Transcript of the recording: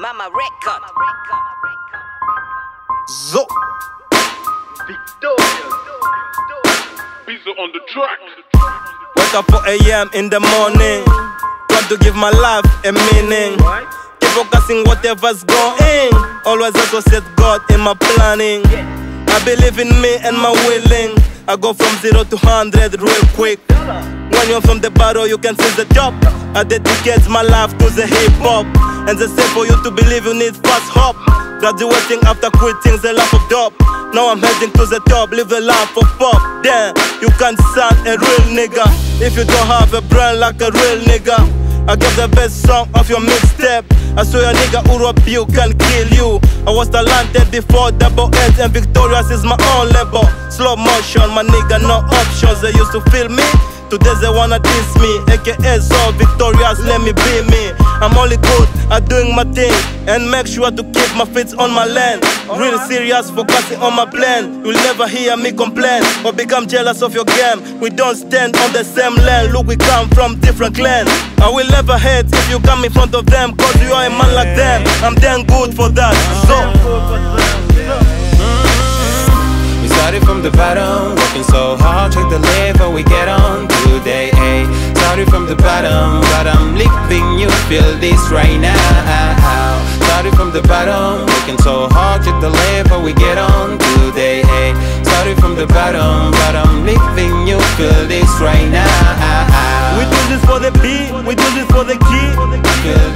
Mama record. Zo. Victoria. Pizza on the track. Wake up 4 AM in the morning. Want to give my life a meaning. Keep focusing whatever's going. Always associate God in my planning. I believe in me and my willing. I go from 0 to 100 real quick. When you're from the bottom, you can see the top. I dedicate my life to the hip hop. And they say for you to believe you need fast hop. Graduating after quitting the life of dope. Now I'm heading to the top, live the life of pop. Damn, you can't sound a real nigga if you don't have a brain like a real nigga. I give the best song of your mixtape. I swear a nigga who rob you can kill you. I was talented before double H and Victorious is my own label. Slow motion, my nigga, no options. They used to feel me, today they wanna diss me. AKA so Victorious, let me be me. I'm only good at doing my thing and make sure to keep my feet on my land. Real serious, focusing on my plan. You'll never hear me complain or become jealous of your game. We don't stand on the same lane. Look, we come from different clans. I will never hate if you come in front of them, cause you are a man like them. I'm damn good for that. So we started from the bottom, working so hard, check the level we get on today, eh? Started from the bottom, but I'm leaving you feel this right now. Started from the bottom, working so hard, check the level we get on today, eh? Started from the bottom, but I'm leaving you feel this right now. we do this for the beat, we do this for the key. Feel